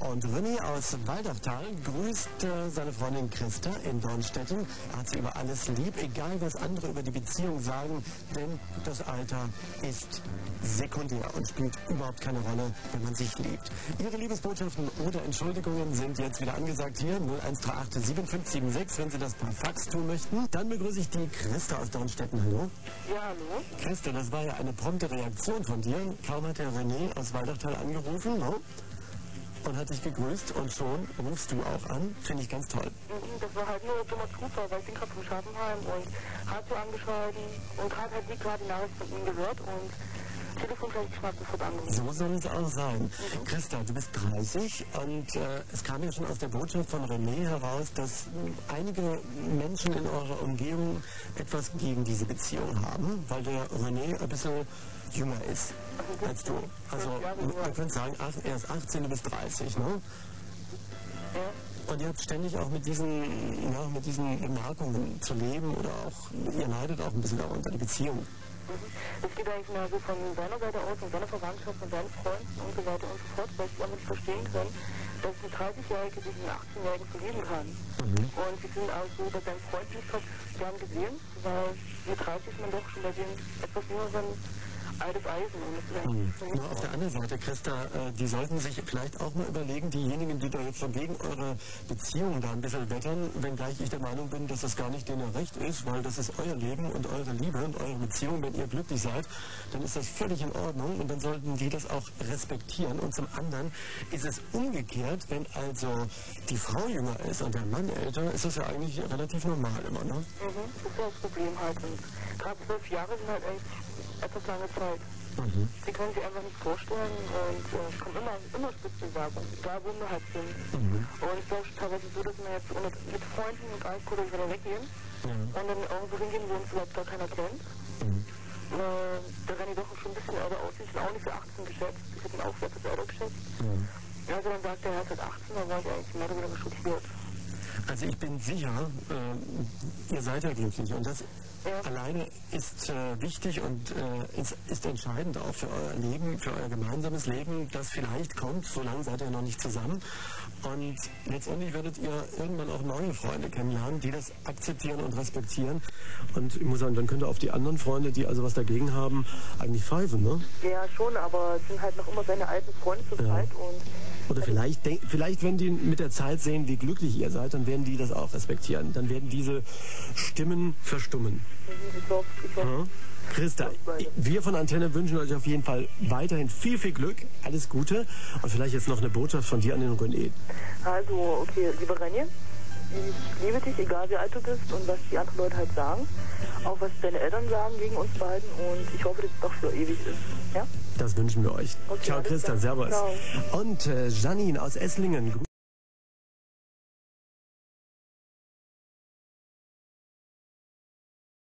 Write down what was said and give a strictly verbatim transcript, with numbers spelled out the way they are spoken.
Und René aus Waldachtal grüßt äh, seine Freundin Christa in Dornstetten. Er hat sie über alles lieb, egal was andere über die Beziehung sagen, denn das Alter ist sekundär und spielt überhaupt keine Rolle, wenn man sich liebt. Ihre Liebesbotschaften oder Entschuldigungen sind jetzt wieder angesagt hier, null eins drei acht sieben fünf sieben sechs, wenn Sie das per Fax tun möchten. Dann begrüße ich die Christa aus Dornstetten. Hallo? Ja, hallo? Christa, das war ja eine prompte Reaktion von dir. Kaum hat der René aus Waldachtal angerufen, no? Und hat dich gegrüßt und schon rufst du auch an. Finde ich ganz toll. Mhm, das war halt nur dummer Zufall, weil ich bin gerade vom Schattenheim und Radio angeschalten und gerade hat die gerade die Nachricht von ihm gehört und Telefon gleich geschnappt sofort angerufen. So soll es auch sein. Mhm. Christa, du bist dreißig und äh, es kam ja schon aus der Botschaft von René heraus, dass äh, einige Menschen in eurer Umgebung etwas gegen diese Beziehung haben, weil der René ein bisschen jünger ist als du. Also man könnte sagen, ach, er ist achtzehn, du bist dreißig, ne? Ja. Und ihr habt ständig auch mit diesen, ja, mit diesen Bemerkungen zu leben oder auch, ihr leidet auch ein bisschen darunter, die Beziehung. Es geht eigentlich mehr so von seiner Seite aus, von seiner Verwandtschaft, von seinen Freunden und so weiter und so fort, weil sie damit nicht verstehen können, dass eine dreißigjährige sich in einen achtzehnjährigen verlieben kann. Mhm. Und sie sind auch so bei seinem Freund nicht gern gesehen, weil mit dreißig ist man doch schon bei dem etwas jüngeren altes Eisen. Und das ist hm. Nur auf der anderen Seite, Christa, äh, die sollten sich vielleicht auch mal überlegen, diejenigen, die da jetzt so gegen eure Beziehung da ein bisschen wettern, wenngleich ich der Meinung bin, dass das gar nicht denen recht ist, weil das ist euer Leben und eure Liebe und eure Beziehung. Wenn ihr glücklich seid, dann ist das völlig in Ordnung und dann sollten die das auch respektieren. Und zum anderen ist es umgekehrt, wenn also die Frau jünger ist und der Mann älter, ist das ja eigentlich relativ normal immer, ne? Mhm, das ist ja das Problem halt. Und gerade zwölf Jahre sind halt echt etwas lange Zeit. Mhm. Die können sich einfach nicht vorstellen und äh, es kommt immer, immer Spitzenwerbung, egal wo wir halt sind. Mhm. Und es ist auch teilweise so, dass wir jetzt ohne, mit Freunden und Alkohol wieder weggehen Ja. und dann irgendwo hingehen, wo uns überhaupt gar keiner kennt. Mhm. Äh, der René doch schon ein bisschen älter aussieht, ich bin auch nicht für achtzehn geschätzt, ich hätte ihn auch für etwas älter geschätzt. Ja. Also dann sagt er, er ist halt achtzehn, dann war ich eigentlich mehr oder weniger schockiert. Also ich bin sicher, äh, ihr seid ja glücklich und das Ja. alleine ist äh, wichtig und äh, ist, ist entscheidend auch für euer Leben, für euer gemeinsames Leben, das vielleicht kommt, so lange seid ihr noch nicht zusammen. Und letztendlich werdet ihr irgendwann auch neue Freunde kennenlernen, die das akzeptieren und respektieren. Und ich muss sagen, dann könnt ihr auf die anderen Freunde, die also was dagegen haben, eigentlich pfeifen, ne? Ja, schon, aber es sind halt noch immer seine alten Freunde zur Ja. Zeit und Oder vielleicht, denk, vielleicht, wenn die mit der Zeit sehen, wie glücklich ihr seid, dann werden die das auch respektieren. Dann werden diese Stimmen verstummen. ich hoffe, ich hoffe. Ja. Christa, wir von Antenne wünschen euch auf jeden Fall weiterhin viel, viel Glück, alles Gute und vielleicht jetzt noch eine Botschaft von dir an den René. Also, okay, liebe Renje, ich liebe dich, egal wie alt du bist und was die anderen Leute halt sagen. Auch was deine Eltern sagen gegen uns beiden und ich hoffe, dass es doch für ewig ist. Ja? Das wünschen wir euch. Okay, Ciao alles Christa, klar. servus. Ciao. Und äh, Janine aus Esslingen.